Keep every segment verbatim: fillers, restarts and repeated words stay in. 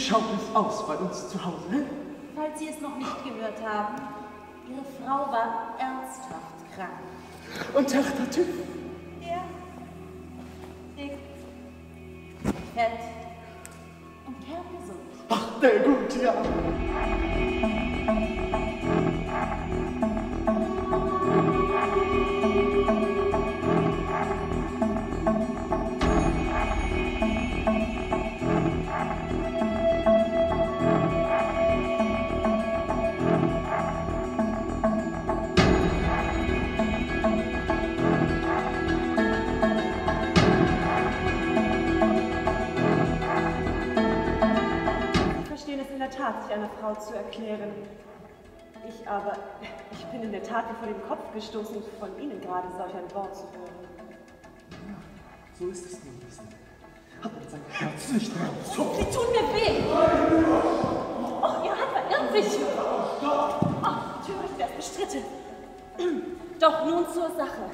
schaut es aus bei uns zu Hause? Falls Sie es noch nicht gehört haben, Ihre Frau war ernsthaft krank. Und Herr Typ? Ja. Dick, fett und kerngesund. Ach, der gut, ja. Sich einer Frau zu erklären. Ich aber, ich bin in der Tat wie vor den Kopf gestoßen, von Ihnen gerade solch ein Wort zu hören. Ja, so ist es nun, wissen. Hat man sein Herz nicht mehr so. Sie tun mir weh! Och, Ihr Hand verirrt sich! Ach, natürlich wäre es bestritten. Doch nun zur Sache.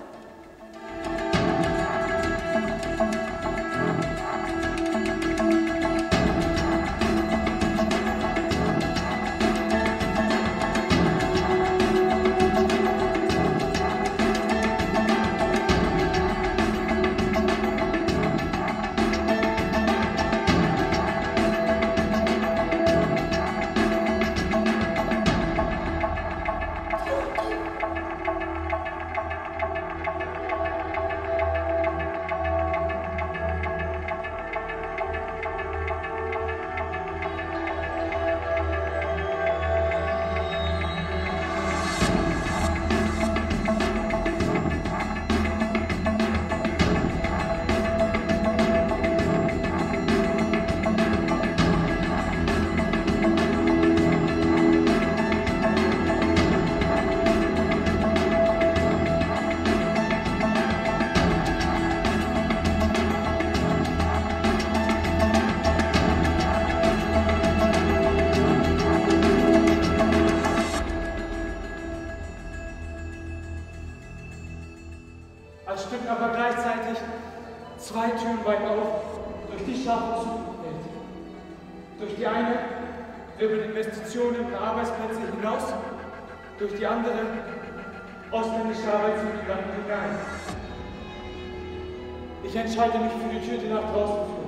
Als stünden aber gleichzeitig zwei Türen weit auf, durch die scharfe Zukunft hält. Durch die eine wirbeln Investitionen und Arbeitsplätze hinaus, durch die andere ausländische Arbeitsmigranten hinein. Ich entscheide mich für die Tür, die nach draußen führt.